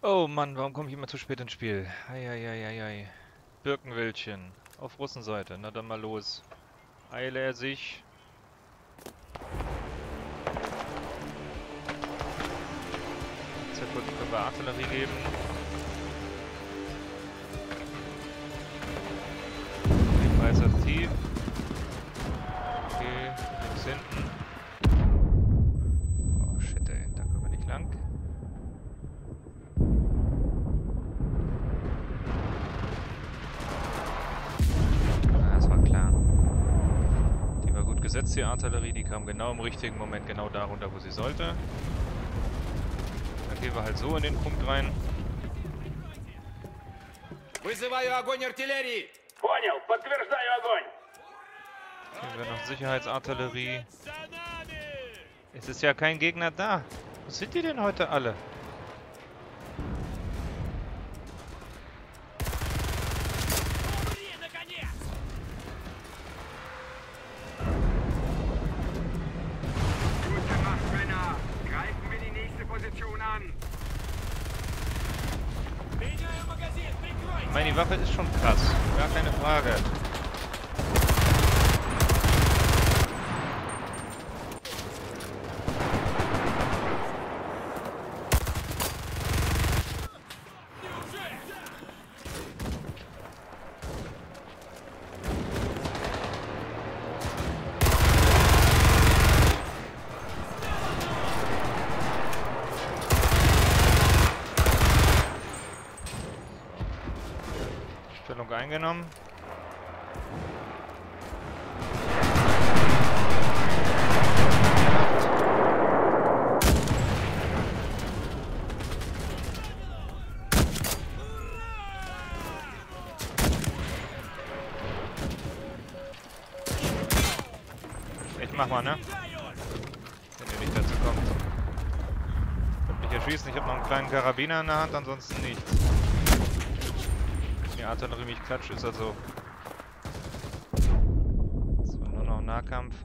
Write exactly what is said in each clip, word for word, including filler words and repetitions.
Oh Mann, warum komme ich immer zu spät ins Spiel? Eieieiei. Birkenwildchen. Auf Russenseite. Na dann mal los. Eile er sich. Sehr gut, können wir Artillerie geben. Ebenfalls aktiv. Okay, links hinten. Oh shit ey, da kommen wir nicht lang. Gesetzt, die Artillerie, die kam genau im richtigen Moment genau da runter, wo sie sollte. Dann gehen wir halt so in den Punkt rein. Gehen wir noch Sicherheitsartillerie. Es ist ja kein Gegner da. Wo sind die denn heute alle? Ich meine, die Waffe ist schon krass. Gar keine Frage. Stellung eingenommen. Ich mach mal, ne? Wenn ihr nicht dazu kommt. Könnt mich erschießen, ich habe noch einen kleinen Karabiner in der Hand, ansonsten nichts. Die Artillerie mich klatscht, ist also. Das war nur noch Nahkampf.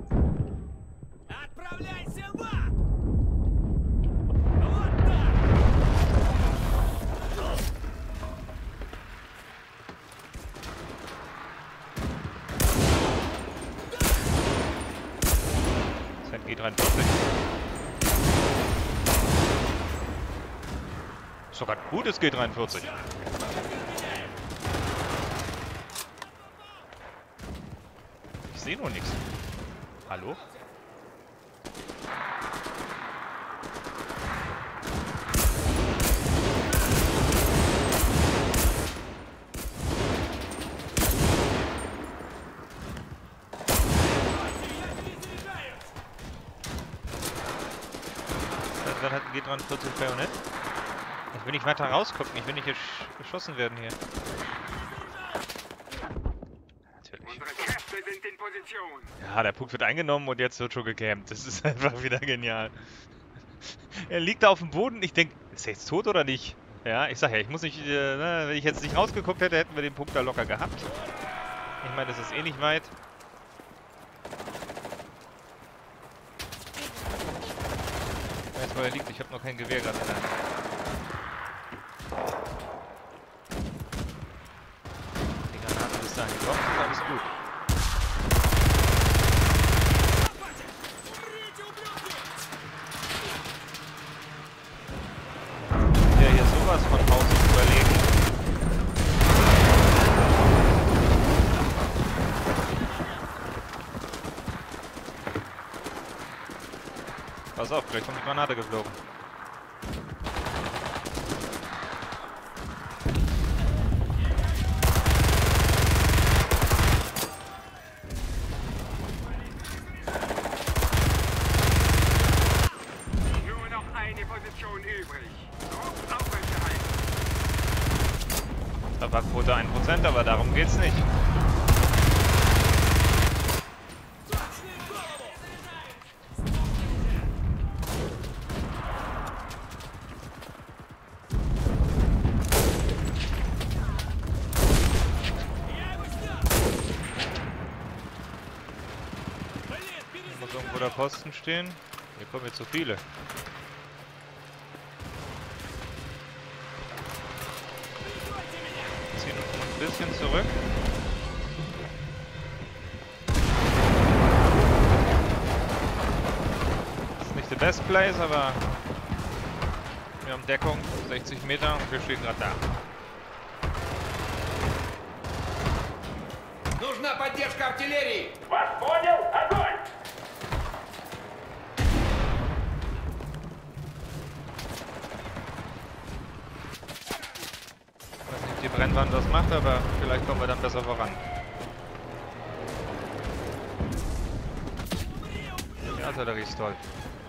Das ist ein G dreiundvierzig. Sogar ein gutes G dreiundvierzig. Ich sehe nur nichts. Hallo? Dann hat ein G dreiundvierzig Bajonett. Ich will nicht weiter rausgucken, ich will nicht gesch geschossen werden hier. Ja, der Punkt wird eingenommen und jetzt wird schon gecampt. Das ist einfach wieder genial. Er liegt da auf dem Boden. Ich denke, ist er jetzt tot oder nicht? Ja, ich sag ja, ich muss nicht, äh, ne, wenn ich jetzt nicht rausgeguckt hätte, hätten wir den Punkt da locker gehabt. Ich meine, das ist eh nicht weit. Ich weiß, wo er liegt. Ich habe noch kein Gewehr gerade in der Hand. Die Granate ist da gekommen, ist alles gut. Was von Haus überlegen. Pass auf, gleich kommt die Granate geflogen. Nur noch eine Position übrig. Trefferquote ein Prozent, aber darum geht's nicht. Hier muss irgendwo der Posten stehen. Hier kommen jetzt so viele. ein bisschen zurück. Das ist nicht the best place, aber wir haben Deckung, sechzig Meter und wir stehen gerade da. Нужна поддержка артиллерии! Was понял? Огонь! Ich weiß nicht, ob die Brennwand was macht, aber vielleicht kommen wir dann besser voran. Die Artillerie ist toll.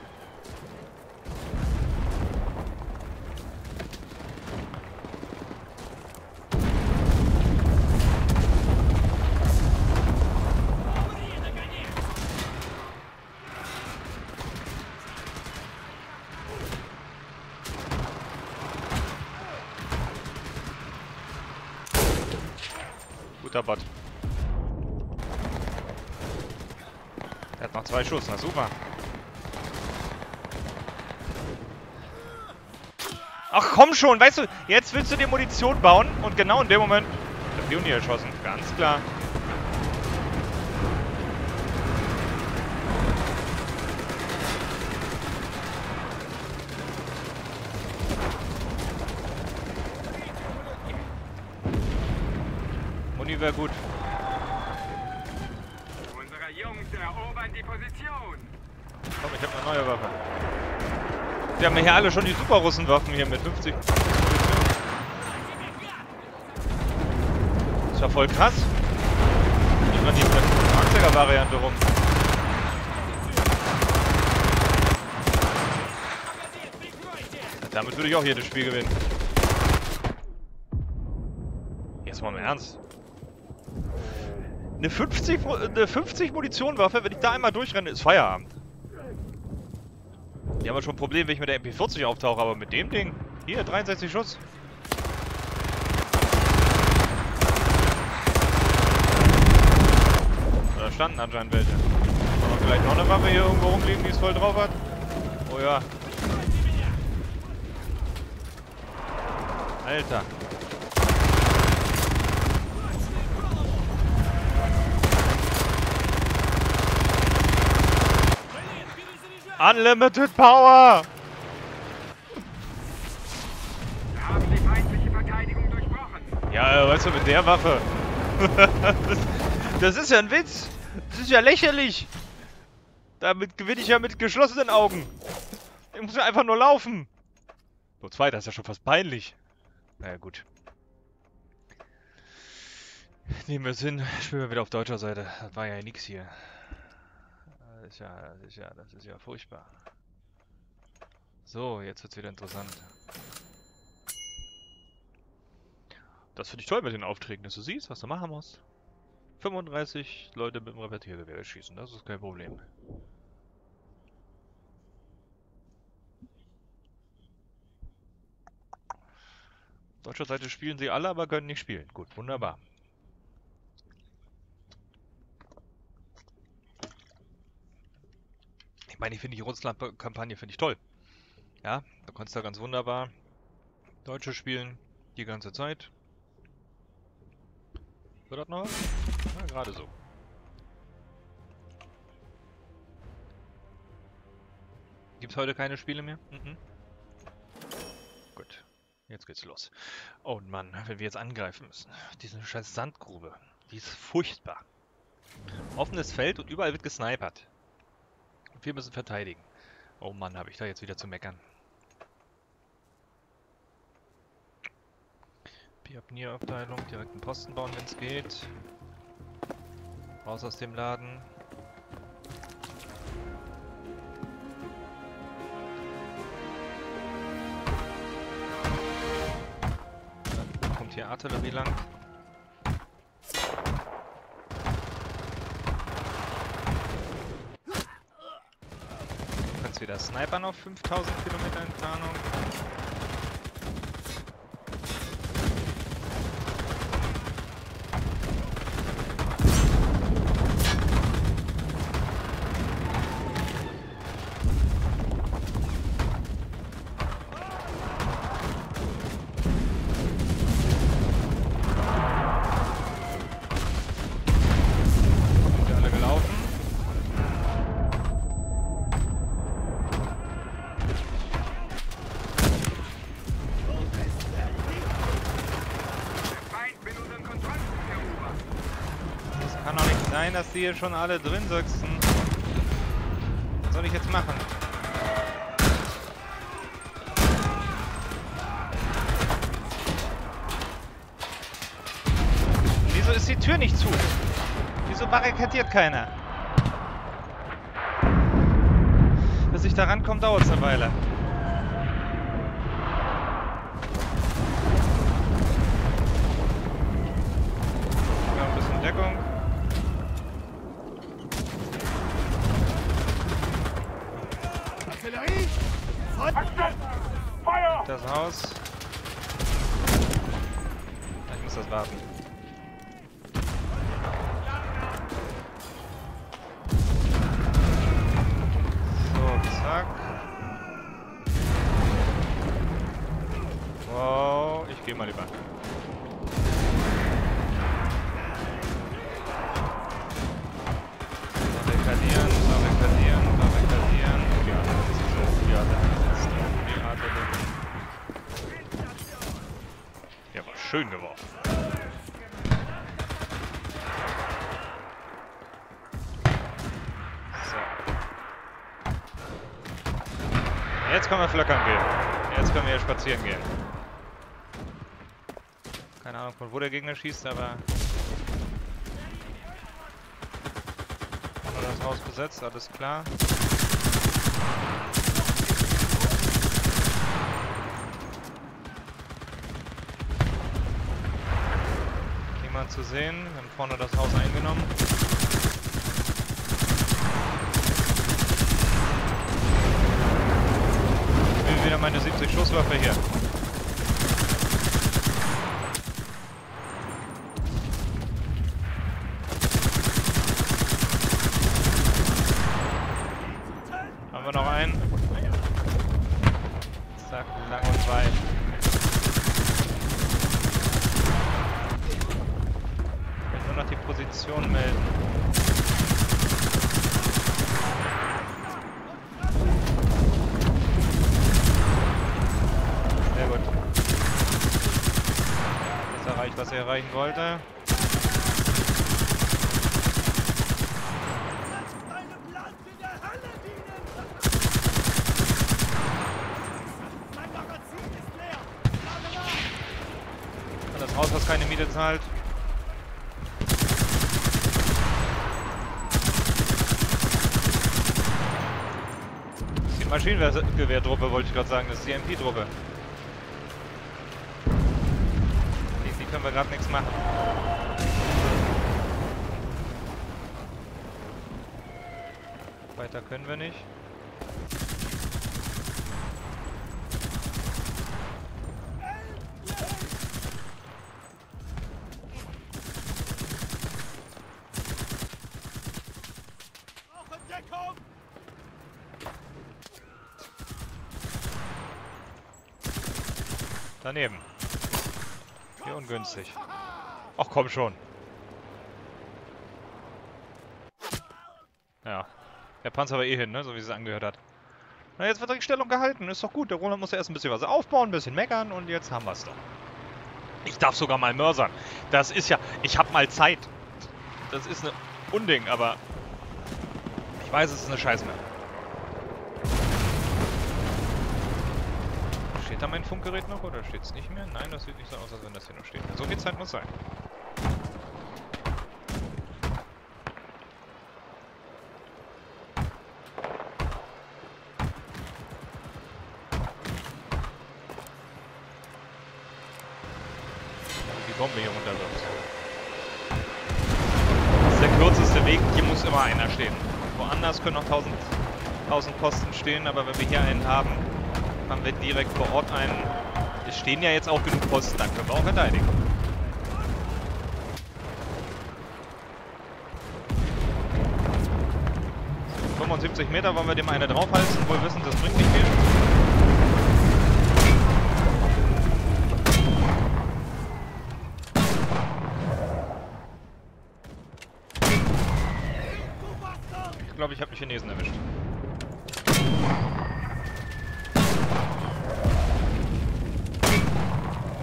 Guter Bot. Er hat noch zwei Schuss, na super. Ach komm schon, weißt du, jetzt willst du dir Munition bauen und genau in dem Moment der Pionier erschossen, ganz klar. Muni wäre gut. Unsere Jungs erobern die Position. Komm, ich habe eine neue Waffe. Die haben hier alle schon die Super-Russen-Waffen hier mit fünfzig. Ist ja voll krass. Ich renne hier mit der Achtziger-Variante rum. Damit würde ich auch jedes Spiel gewinnen. Jetzt mal im Ernst. Eine fünfzig, eine fünfzig Munition-Waffe, wenn ich da einmal durchrenne, ist Feierabend. Die haben ja schon ein Problem, wenn ich mit der M P vierzig auftauche, aber mit dem Ding, hier, dreiundsechzig Schuss. Da standen anscheinend welche. Aber vielleicht noch eine Waffe hier irgendwo rumliegen, die es voll drauf hat. Oh ja. Alter. Unlimited Power! Wir haben die feindliche Verteidigung durchbrochen. Ja, weißt du, mit der Waffe. das, das ist ja ein Witz. Das ist ja lächerlich. Damit gewinne ich ja mit geschlossenen Augen. Ich muss ja einfach nur laufen. Nur zwei, das ist ja schon fast peinlich. Naja, gut. Nehmen wir es hin. Spielen wir wieder auf deutscher Seite. Das war ja nix hier. Das ist ja, das ist ja, das ist ja furchtbar. So, jetzt wird's wieder interessant. Das finde ich toll mit den Aufträgen, dass du siehst, was du machen musst. fünfunddreißig Leute mit dem Repetiergewehr schießen, das ist kein Problem. Auf deutscher Seite spielen sie alle, aber können nicht spielen. Gut, wunderbar. Ich meine, ich finde die Russland-Kampagne finde ich toll. Ja, da konntest du ganz wunderbar Deutsche spielen, die ganze Zeit. Wird das noch? Ja, gerade so. Gibt es heute keine Spiele mehr? Mhm. Gut, jetzt geht's los. Oh Mann, wenn wir jetzt angreifen müssen. Diese scheiß Sandgrube, die ist furchtbar. Offenes Feld und überall wird gesnipert. Wir müssen verteidigen. Oh Mann, habe ich da jetzt wieder zu meckern. Pionierabteilung, direkt einen Posten bauen, wenn es geht. Raus aus dem Laden. Dann kommt hier Artillerie lang. Wieder Snipern auf fünftausend Kilometer Entfernung. sein, dass die hier schon alle drin sitzen. Was soll ich jetzt machen? Wieso ist die Tür nicht zu? Wieso barrikadiert keiner? Bis ich da rankomme, dauert es eine Weile. Ja, ein bisschen Deckung. Artillerie! Feuer! Das Haus. Ich muss das warten. Zack. Wow, ich gehe mal lieber. Barrikadieren, barrikadieren, barrikadieren. Ja, das ist so. Ja, da ist die Art der. Ja, war schön geworfen. Jetzt können wir flackern gehen. Jetzt können wir hier spazieren gehen. Keine Ahnung, von wo der Gegner schießt, aber... Haben wir das Haus besetzt, alles klar. Niemand zu sehen. Wir haben vorne das Haus eingenommen. Wieder meine siebzig Schusswaffe hier. Haben wir noch einen? Zack, lang und weit. Ich will nur noch die Position melden. Was er erreichen wollte. Das Haus, was keine Miete zahlt. Das ist die Maschinengewehrdruppe, wollte ich gerade sagen. Das ist die M P-Truppe. Können wir gerade nichts machen. Weiter können wir nicht. Daneben. Hier ungünstig. Ach komm schon. Ja. Der Panzer war eh hin, ne? So wie es angehört hat. Na, jetzt wird die Stellung gehalten. Ist doch gut. Der Roland muss ja erst ein bisschen was aufbauen, ein bisschen meckern und jetzt haben wir es doch. Ich darf sogar mal mörsern. Das ist ja... Ich habe mal Zeit. Das ist ein Unding, aber... Ich weiß, es ist eine Scheißmap. Steht da mein Funkgerät noch oder steht es nicht mehr? Nein, das sieht nicht so aus, als wenn das hier noch steht. So viel Zeit muss sein. Die Bombe hier runterwirft. Das ist der kürzeste Weg. Hier muss immer einer stehen. Woanders können noch tausend, tausend Posten stehen, aber wenn wir hier einen haben, haben wir direkt vor Ort einen. Es stehen ja jetzt auch genug Posten, dann können wir auch verteidigen. So, fünfundsiebzig Meter wollen wir dem eine draufhalten, wohl wissen, das bringt nicht viel. Ich glaube, ich habe die Chinesen erwischt.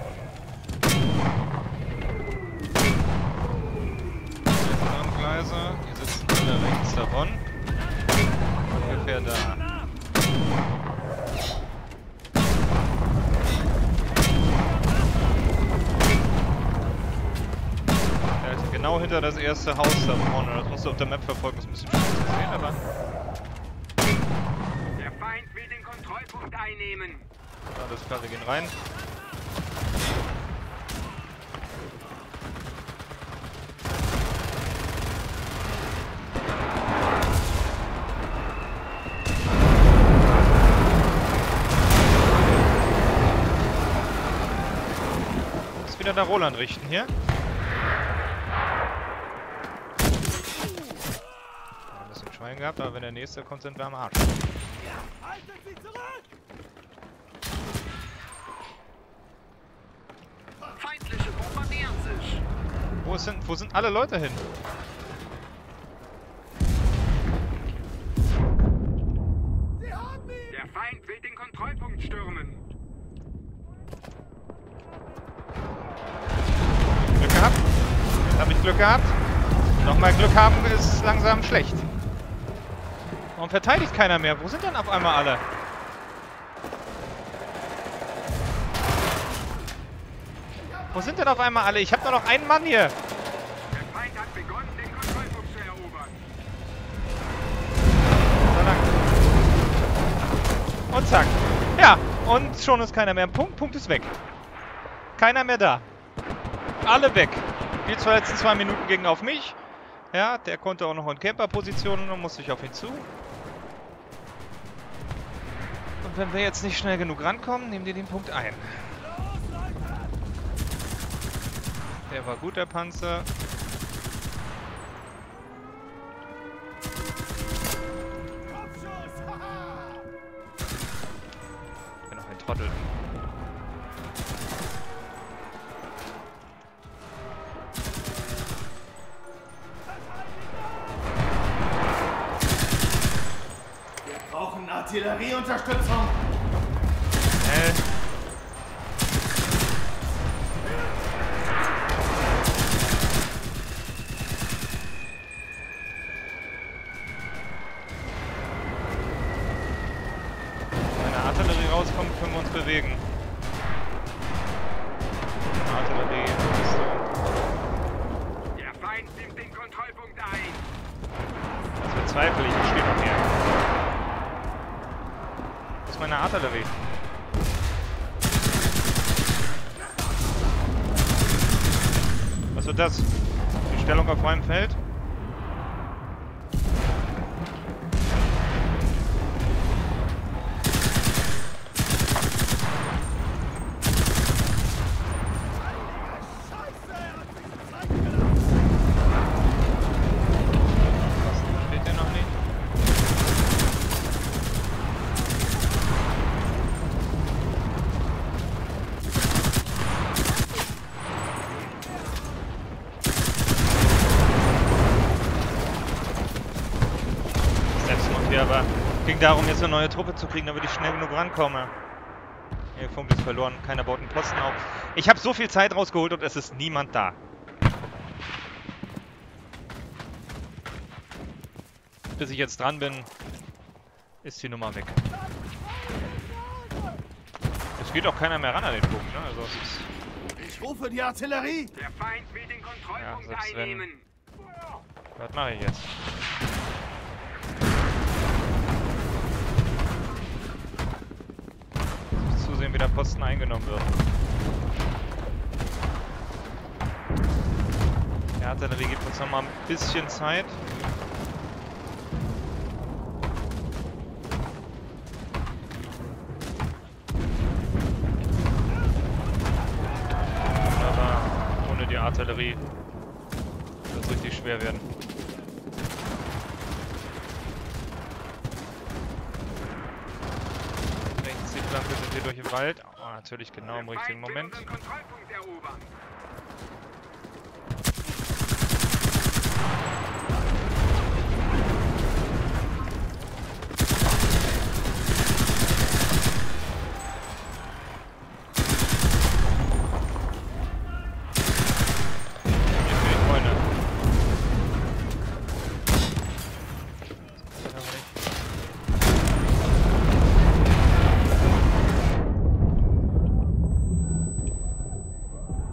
Gleise. davon. Ungefähr da. Er ist genau hinter das erste Haus da vorne. Das musst du auf der Map verfolgen. Das ist ein bisschen schwer zu sehen, aber... Der Feind will den Kontrollpunkt einnehmen. Alles klar, wir gehen rein. Muss wieder nach Roland richten hier. Ein bisschen Schwein gehabt, aber wenn der nächste kommt, sind wir am Arsch. Feindliche bombardieren sich. Wo sind, wo sind alle Leute hin? Der Feind will den Kontrollpunkt stürmen. Glück gehabt? Habe ich Glück gehabt? Nochmal Glück haben ist langsam schlecht. Warum verteidigt keiner mehr? Wo sind denn auf einmal alle? Wo sind denn auf einmal alle? Ich habe nur noch einen Mann hier. Der Feind hat begonnen, den Kontrollpunkt zu erobern. So lang. Und zack. Ja, und schon ist keiner mehr. Punkt, Punkt ist weg. Keiner mehr da. Alle weg. Die zwei letzten zwei Minuten gingen auf mich. Ja, der konnte auch noch in Camper-Positionen und musste ich auf ihn zu. Und wenn wir jetzt nicht schnell genug rankommen, nehmen die den Punkt ein. Der war gut, der Panzer. Ich bin noch ein Trottel. Wir brauchen Artillerieunterstützung. Schnell. Rauskommt, können wir uns bewegen. Artillerie. Der Feind nimmt den Kontrollpunkt ein. Das bezweifle ich, ich stehe noch hier. Wo ist meine Artillerie? Was wird das? Die Stellung auf meinem Feld? Aber ging darum, jetzt eine neue Truppe zu kriegen, damit ich schnell genug rankomme. Der Funk ist verloren, keiner baut einen Posten auf. Ich habe so viel Zeit rausgeholt und es ist niemand da. Bis ich jetzt dran bin, ist die Nummer weg. Es geht auch keiner mehr ran an den Punkt, ne? Also es ist Ich rufe die Artillerie. Der Feind will den Kontrollpunkt Ja, selbst wenn- einnehmen. Was mache ich jetzt? Zusehen, wie der Posten eingenommen wird. Die Artillerie gibt uns noch mal ein bisschen Zeit. Aber ohne die Artillerie wird es richtig schwer werden. Flanke sind wir durch den Wald. Oh, natürlich genau im richtigen Moment. Kontrollpunkt erobern.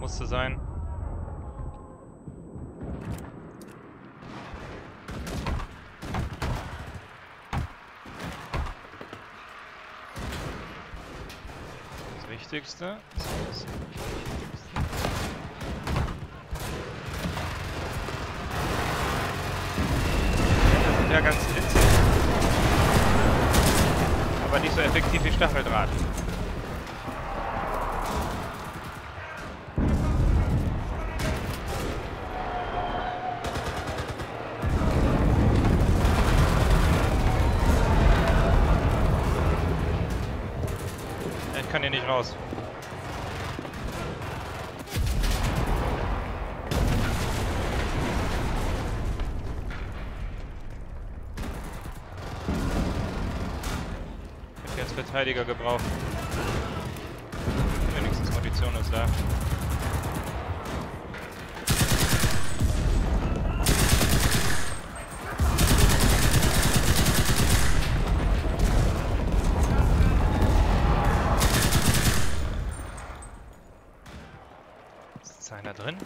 Musste sein. Das Wichtigste. Das ist das Wichtigste. Das ist ja ganz witzig. Aber nicht so effektiv wie Stacheldraht. Ich kann hier nicht raus. Ich hätte jetzt Verteidiger gebraucht. Wenigstens Munition ist da. Ist einer drin?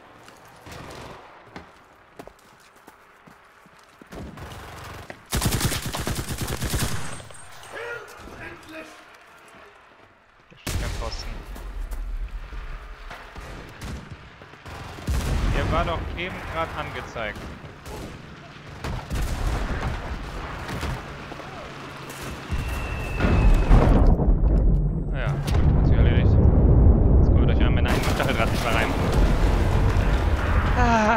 Da steht kein Posten. Der war doch eben gerade angezeigt. Ja, hat sich erledigt. Jetzt kommen wir durch einen eigenen Stacheldraht nicht mehr rein. Ah.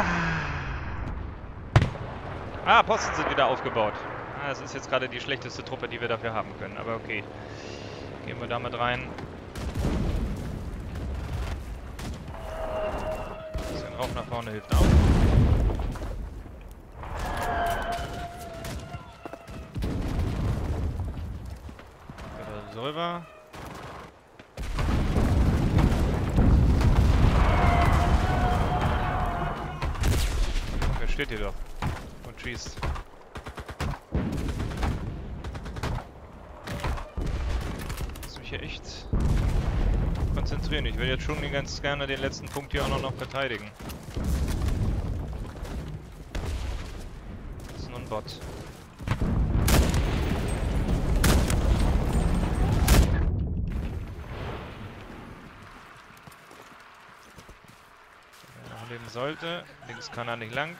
ah, Posten sind wieder aufgebaut. Ah, das ist jetzt gerade die schlechteste Truppe, die wir dafür haben können. Aber okay. Gehen wir damit rein. Ein bisschen rauf nach vorne hilft auch. Wieder so rüber. Wer steht hier doch? Und schießt. Muss mich hier echt konzentrieren. Ich will jetzt schon ganz gerne den letzten Punkt hier auch noch, noch verteidigen. Das ist nur ein Bot. Wer noch leben sollte. Links kann er nicht lang.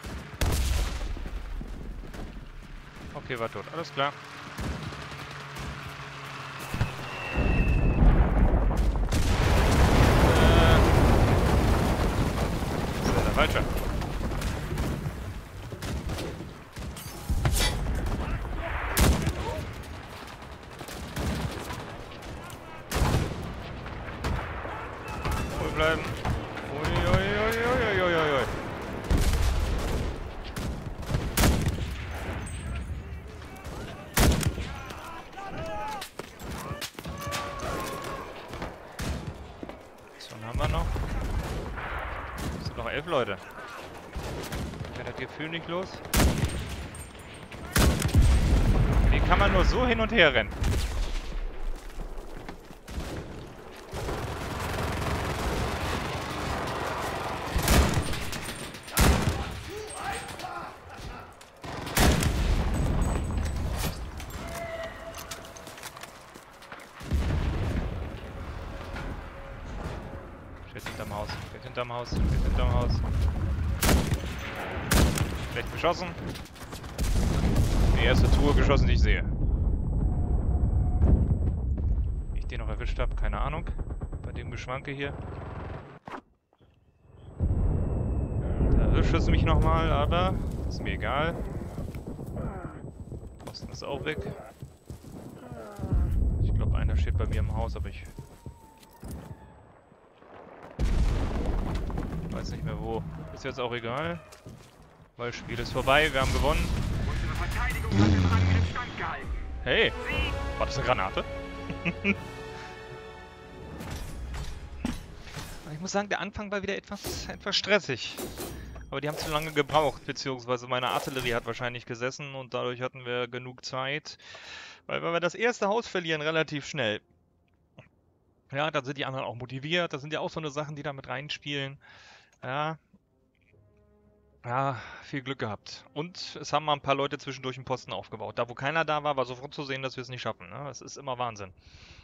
Okay, war tot. Alles klar. Äh. Das ist der Falsche. Ruhig bleiben. Ui, ui, ui, ui, ui, ui, ui. Haben wir noch? Es sind noch elf Leute. Geht das Gefühl nicht los? Wie kann man nur so hin und her rennen? Steht hinterm Haus, steht hinterm Haus, steht hinterm Haus. Schlecht geschossen. Die erste Truhe geschossen, die ich sehe. Wie ich den noch erwischt habe, keine Ahnung. Bei dem Geschwanke hier. Da erwischt es mich nochmal, aber ist mir egal. Posten ist auch weg. Ich glaube, einer steht bei mir im Haus, aber ich weiß nicht mehr wo. Ist jetzt auch egal. Weil das Spiel ist vorbei, wir haben gewonnen. Unsere Verteidigung hat im Angriff standgehalten. Hey! War das eine Granate? Ich muss sagen, der Anfang war wieder etwas, etwas stressig. Aber die haben zu lange gebraucht, beziehungsweise meine Artillerie hat wahrscheinlich gesessen und dadurch hatten wir genug Zeit. Weil wenn wir das erste Haus verlieren, relativ schnell. Ja, dann sind die anderen auch motiviert. Das sind ja auch so eine Sachen, die da mit reinspielen. Ja, ja, viel Glück gehabt. Und es haben mal ein paar Leute zwischendurch einen Posten aufgebaut. Da, wo keiner da war, war sofort zu sehen, dass wir es nicht schaffen. Ne? Das ist immer Wahnsinn.